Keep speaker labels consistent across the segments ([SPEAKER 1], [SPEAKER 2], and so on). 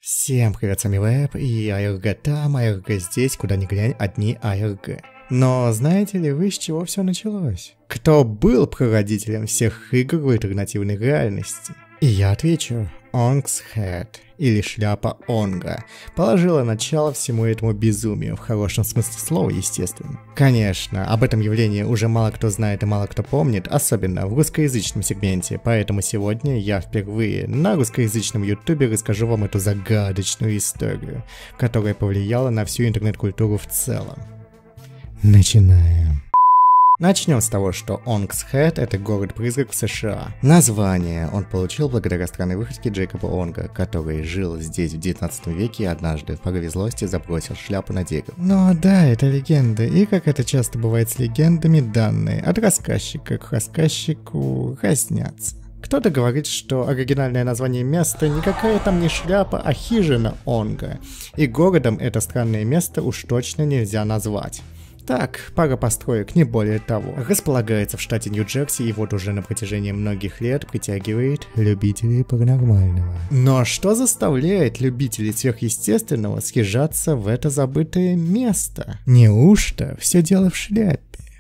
[SPEAKER 1] Всем привет, с вами Веб, и АРГ там, АРГ здесь, куда ни глянь, одни АРГ. Но знаете ли вы, с чего все началось? Кто был прародителем всех игр в альтернативной реальности? И я отвечу, Onk's Head, или шляпа Онга, положила начало всему этому безумию, в хорошем смысле слова, естественно. Конечно, об этом явлении уже мало кто знает и мало кто помнит, особенно в русскоязычном сегменте, поэтому сегодня я впервые на русскоязычном ютубе расскажу вам эту загадочную историю, которая повлияла на всю интернет-культуру в целом. Начинаем. Начнем с того, что Onk's Head — это город-призрак в США. Название он получил благодаря странной выходке Джейкоба Онга, который жил здесь в 19 веке и однажды в порыве злости забросил шляпу на дерево. Но да, это легенда, и как это часто бывает с легендами, данные от рассказчика к рассказчику разнятся. Кто-то говорит, что оригинальное название места никакая там не шляпа, а хижина Онга, и городом это странное место уж точно нельзя назвать. Так, пара построек, не более того. Располагается в штате Нью-Джерси и вот уже на протяжении многих лет притягивает любителей паранормального. Но что заставляет любителей сверхъестественного съезжаться в это забытое место? Неужто все дело в шляпе?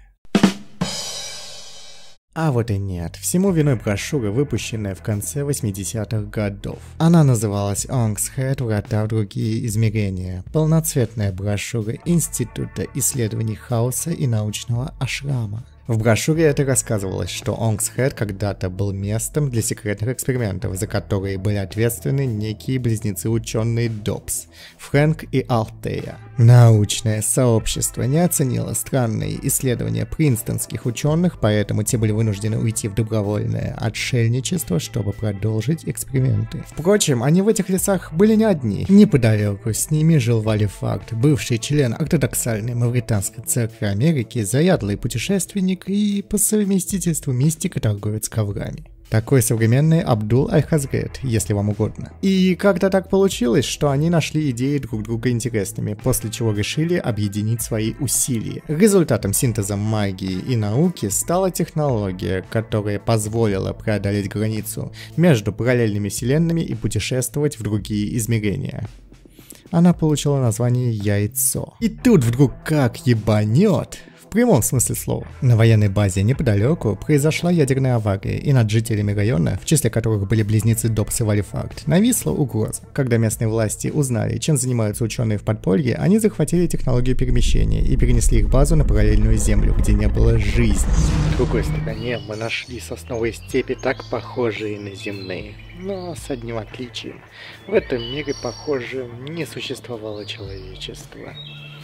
[SPEAKER 1] А вот и нет, всему виной брошюра, выпущенная в конце 80-х годов. Она называлась Onk's Head «Врата в другие измерения», полноцветная брошюра Института исследований хаоса и научного ашрама. В брошюре это рассказывалось, что Onk's Head когда-то был местом для секретных экспериментов, за которые были ответственны некие близнецы-ученые Добс, Фрэнк и Алтея. Научное сообщество не оценило странные исследования принстонских ученых, поэтому те были вынуждены уйти в добровольное отшельничество, чтобы продолжить эксперименты. Впрочем, они в этих лесах были не одни. Неподалеку с ними жил Вали Факт, бывший член ортодоксальной Мавританской церкви Америки, заядлый путешественник и по совместительству мистик и торговец коврами. Такой современный Абдул Аль-Хазрет, если вам угодно. И как-то так получилось, что они нашли идеи друг друга интересными, после чего решили объединить свои усилия. Результатом синтеза магии и науки стала технология, которая позволила преодолеть границу между параллельными вселенными и путешествовать в другие измерения. Она получила название «Яйцо». И тут вдруг как ебанет! В прямом смысле слова. На военной базе неподалеку произошла ядерная авария, и над жителями района, в числе которых были близнецы Добс и Вали Факт, нависла угроза. Когда местные власти узнали, чем занимаются ученые в подполье, они захватили технологию перемещения и перенесли их базу на параллельную землю, где не было жизни. В другой стороне мы нашли сосновые степи, так похожие на земные, но с одним отличием. В этом мире, похоже, не существовало человечества.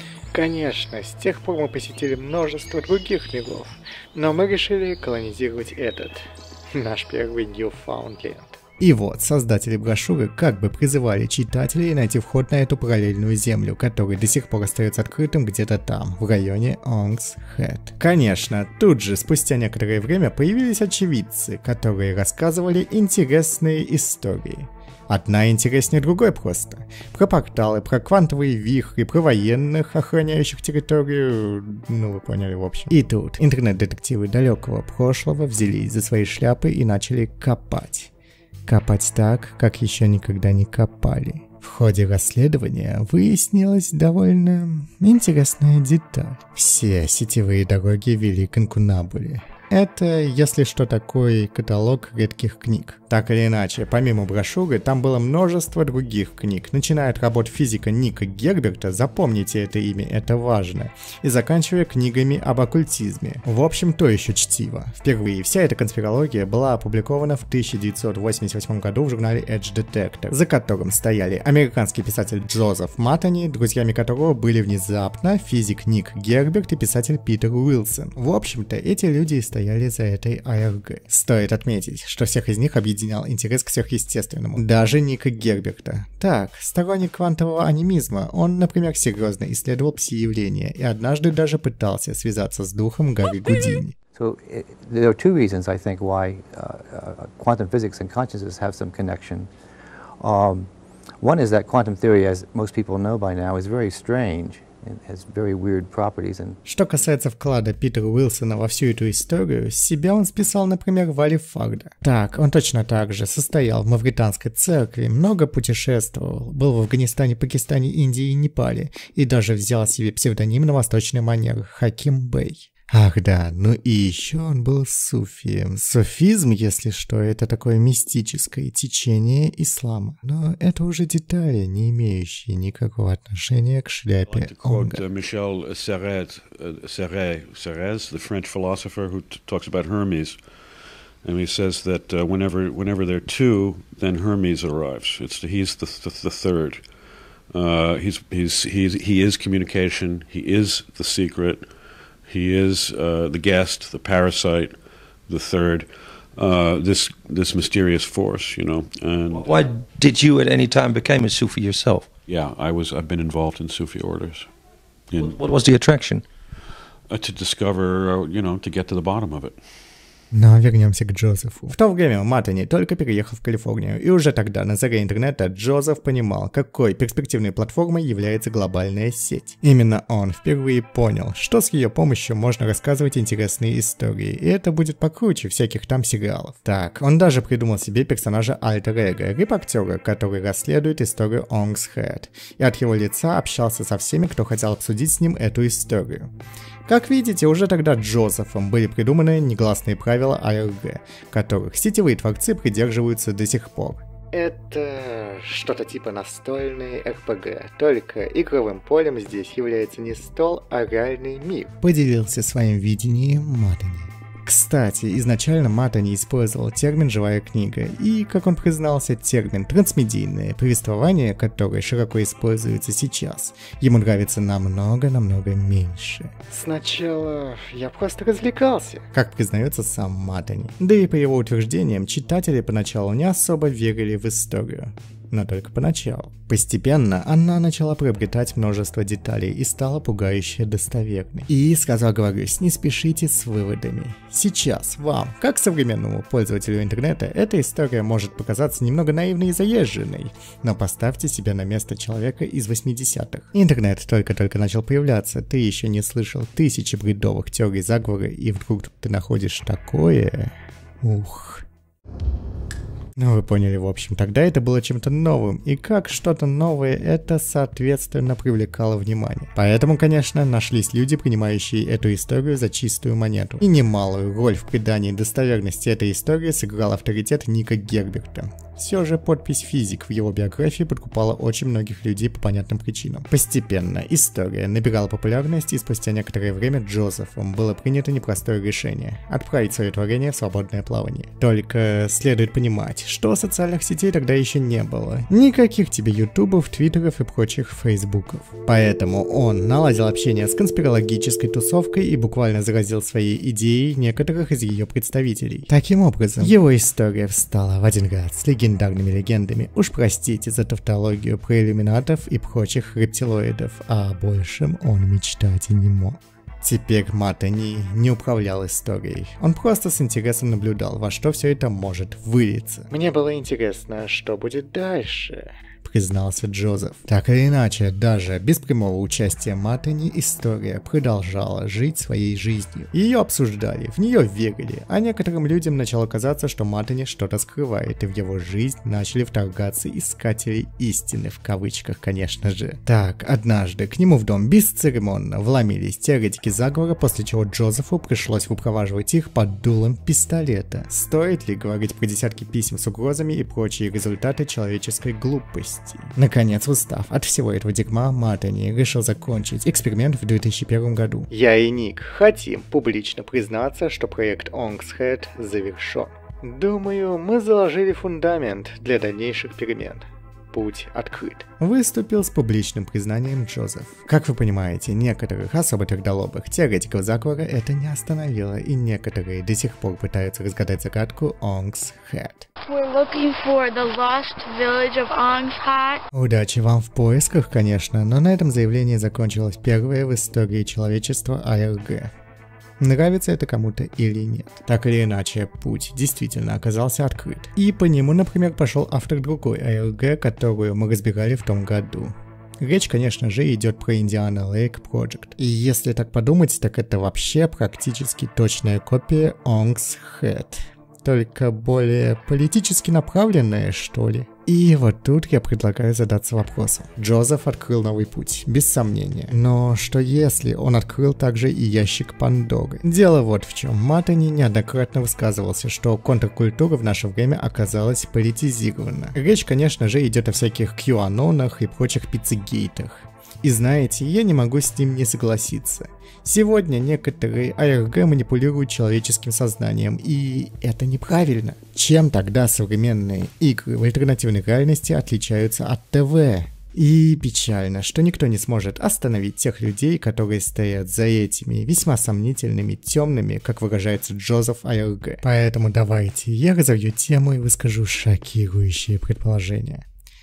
[SPEAKER 1] Конечно, с тех пор мы посетили множество других миров, но мы решили колонизировать этот, наш первый Ньюфаундленд. И вот, создатели брошюры как бы призывали читателей найти вход на эту параллельную землю, который до сих пор остается открытым где-то там, в районе Onk's Head. Конечно, тут же, спустя некоторое время, появились очевидцы, которые рассказывали интересные истории. Одна интереснее другой просто. Про порталы, про квантовые вихри, про военных, охраняющих территорию, ну вы поняли в общем. И тут интернет-детективы далекого прошлого взялись за свои шляпы и начали копать. Копать так, как еще никогда не копали. В ходе расследования выяснилась довольно интересная деталь. Все сетевые дороги вели к инкунабуле. Это, если что, такой каталог редких книг. Так или иначе, помимо брошюры, там было множество других книг, начиная от работ физика Ника Герберта, запомните это имя, это важно, и заканчивая книгами об оккультизме. В общем, то еще чтиво. Впервые вся эта конспирология была опубликована в 1988 году в журнале Edge Detector, за которым стояли американский писатель Джозеф Матани, друзьями которого были внезапно физик Ник Герберт и писатель Питер Уилсон. В общем-то, эти люди и стояли за этой АРГ. Стоит отметить, что всех из них объединял интерес к сверхъестественному. Даже Ника Герберта. Так, сторонник квантового анимизма, он, например, серьезно исследовал пси-явления и однажды даже пытался связаться с духом Гарри Гудини.
[SPEAKER 2] So there are two reasons, I think, why quantum physics and consciousness have some connection. One is that quantum theory, as most people know by now, is very strange. and has very weird properties. And
[SPEAKER 1] что касается вклада Питера Уилсона во всю эту историю, с себя он списал, например, Вали Фарда. Так, он точно так же состоял в мавританской церкви, много путешествовал, был в Афганистане, Пакистане, Индии и Непале, и даже взял себе псевдоним на восточный манер – Хаким Бей. Ах да, ну и еще он был суфием. Суфизм, если что, это такое мистическое течение ислама. Но это уже детали, не имеющие никакого отношения к шляпе Онга.
[SPEAKER 3] Michel Serres, the French philosopher who talks about Hermes. And he says that whenever there are two, then Hermes arrives. He's the third. He is communication. He is the secret. He is the guest, the parasite, the third, this mysterious force, you know. And
[SPEAKER 4] why did you at any time become a Sufi yourself?
[SPEAKER 3] Yeah, I've been involved in Sufi orders.
[SPEAKER 4] What was the attraction?
[SPEAKER 3] To discover, to get to the bottom of it.
[SPEAKER 1] Но вернемся к Джозефу. В то время Матани только переехал в Калифорнию, и уже тогда, на заре интернета, Джозеф понимал, какой перспективной платформой является глобальная сеть. Именно он впервые понял, что с ее помощью можно рассказывать интересные истории, и это будет покруче всяких там сериалов. Так, он даже придумал себе персонажа альтер-эго, репортера, который расследует историю Ong's Head, и от его лица общался со всеми, кто хотел обсудить с ним эту историю. Как видите, уже тогда Джозефом были придуманы негласные правила АРГ, которых сетевые творцы придерживаются до сих пор. Это что-то типа настольный РПГ, только игровым полем здесь является не стол, а реальный мир. Поделился своим видением Матани. Кстати, изначально Матани использовал термин «живая книга» и, как он признался, термин «трансмедийное повествование», которое широко используется сейчас, ему нравится намного меньше. Сначала я просто развлекался, как признается сам Матани. Да и по его утверждениям, читатели поначалу не особо верили в историю. Но только поначалу. Постепенно она начала приобретать множество деталей и стала пугающе достоверной. И, сразу оговорюсь, не спешите с выводами. Сейчас вам, как современному пользователю интернета, эта история может показаться немного наивной и заезженной. Но поставьте себя на место человека из 80-х. Интернет только-только начал появляться, ты еще не слышал тысячи бредовых теорий заговора, и вдруг ты находишь такое... Ух... Ну, вы поняли, в общем, тогда это было чем-то новым, и как что-то новое, это, соответственно, привлекало внимание. Поэтому, конечно, нашлись люди, принимающие эту историю за чистую монету. И немалую роль в придании достоверности этой истории сыграл авторитет Ника Герберта. Все же подпись «физик» в его биографии подкупала очень многих людей по понятным причинам. Постепенно история набирала популярность, и спустя некоторое время Джозефом было принято непростое решение – отправить свое творение в свободное плавание. Только следует понимать, что социальных сетей тогда еще не было. Никаких тебе ютубов, твиттеров и прочих фейсбуков. Поэтому он наладил общение с конспирологической тусовкой и буквально заразил своей идеей некоторых из ее представителей. Таким образом, его история встала в один ряд с легендарными легендами. Уж простите за тавтологию про иллюминатов и прочих рептилоидов, а о большем он мечтать и не мог. Теперь Матани не управлял историей. Он просто с интересом наблюдал, во что все это может вылиться. Мне было интересно, что будет дальше, признался Джозеф. Так или иначе, даже без прямого участия Матани история продолжала жить своей жизнью. Ее обсуждали, в нее верили, а некоторым людям начало казаться, что Матани что-то скрывает, и в его жизнь начали вторгаться искатели истины, в кавычках, конечно же. Так, однажды к нему в дом бесцеремонно вломились теоретики заговора, после чего Джозефу пришлось выпроваживать их под дулом пистолета. Стоит ли говорить про десятки писем с угрозами и прочие результаты человеческой глупости? Наконец, устав от всего этого дерьма, Матани решил закончить эксперимент в 2001 году. Я и Ник хотим публично признаться, что проект Ong's Head завершен. Думаю, мы заложили фундамент для дальнейших перемен. Путь открыт. Выступил с публичным признанием Джозеф. Как вы понимаете, некоторых особо твердолобых теоретиков заговора это не остановило, и некоторые до сих пор пытаются разгадать загадку Ong's Head.
[SPEAKER 5] We're looking for the lost village of Ong's Head.
[SPEAKER 1] Удачи вам в поисках, конечно, но на этом заявлении закончилось первое в истории человечества АРГ. Нравится это кому-то или нет. Так или иначе, путь действительно оказался открыт. И по нему, например, пошел автор другой АРГ, которую мы разбирали в том году. Речь, конечно же, идет про Indiana Lake Project. И если так подумать, так это вообще практически точная копия Ong's Head. Только более политически направленная, что ли. И вот тут я предлагаю задаться вопросом. Джозеф открыл новый путь, без сомнения. Но что если он открыл также и ящик Пандоры? Дело вот в чем. Маттани неоднократно высказывался, что контркультура в наше время оказалась политизирована. Речь, конечно же, идет о всяких QAnon'ах и прочих пиццегейтах. И знаете, я не могу с ним не согласиться. Сегодня некоторые АРГ манипулируют человеческим сознанием, и это неправильно. Чем тогда современные игры в альтернативной реальности отличаются от ТВ? И печально, что никто не сможет остановить тех людей, которые стоят за этими весьма сомнительными, темными, как выражается Джозеф АРГ. Поэтому давайте я разовью тему и выскажу шокирующие предположения.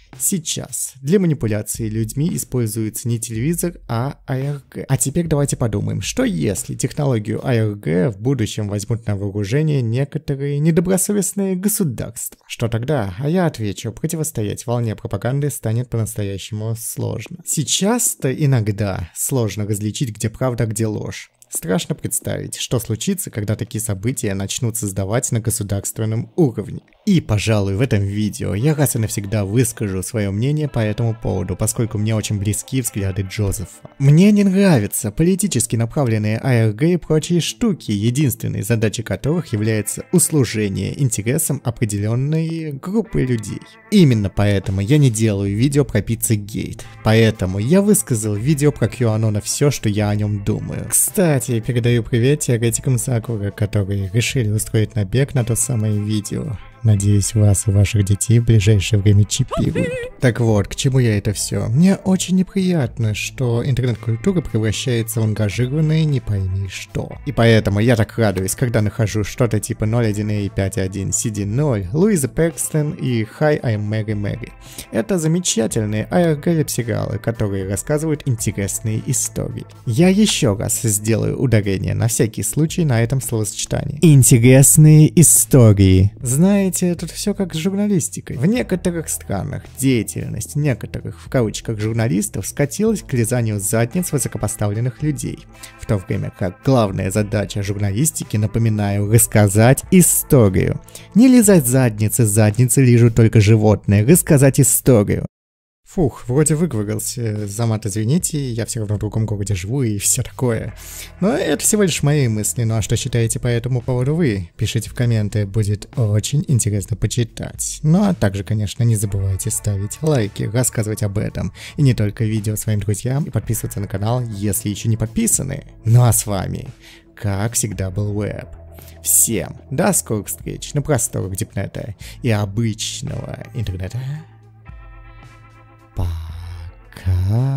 [SPEAKER 1] Сейчас для манипуляции людьми используется не телевизор, а АРГ. А теперь давайте подумаем, что если технологию АРГ в будущем возьмут на вооружение некоторые недобросовестные государства? Что тогда? А я отвечу, противостоять волне пропаганды станет по-настоящему сложно. Сейчас-то иногда сложно различить, где правда, а где ложь. Страшно представить, что случится, когда такие события начнут создавать на государственном уровне. И, пожалуй, в этом видео я раз и навсегда выскажу свое мнение по этому поводу, поскольку мне очень близки взгляды Джозефа. Мне не нравятся политически направленные АРГ и прочие штуки, единственной задачей которых является услужение интересам определенной группы людей. Именно поэтому я не делаю видео про Pizzagate. Поэтому я высказал в видео про QAnon все, что я о нем думаю. Кстати, передаю привет теоретикам Сакура, которые решили устроить набег на то самое видео. Надеюсь, вас и ваших детей в ближайшее время чипируют. Так вот, к чему я это все? Мне очень неприятно, что интернет-культура превращается в ангажированное не пойми что. И поэтому я так радуюсь, когда нахожу что-то типа 01A51 CD0, Луиза Пэкстон и Hi, I'm Mary Mary. Это замечательные АРГ-сериалы, которые рассказывают интересные истории. Я еще раз сделаю ударение на всякий случай на этом словосочетании. Интересные истории. Знаете, тут все как с журналистикой. В некоторых странах деятельность некоторых, в кавычках, журналистов скатилась к лизанию задниц высокопоставленных людей. В то время как главная задача журналистики, напоминаю, рассказать историю. Не лизать задницы лижут только животные, рассказать историю. Фух, вроде выговорился, за мат извините, я все равно в другом городе живу и все такое. Но это всего лишь мои мысли, ну а что считаете по этому поводу вы? Пишите в комменты, будет очень интересно почитать. Ну а также, конечно, не забывайте ставить лайки, рассказывать об этом, и не только видео своим друзьям, и подписываться на канал, если еще не подписаны. Ну а с вами, как всегда, был Web. Всем до скорых встреч на просторах Дипнета и обычного интернета. Пока.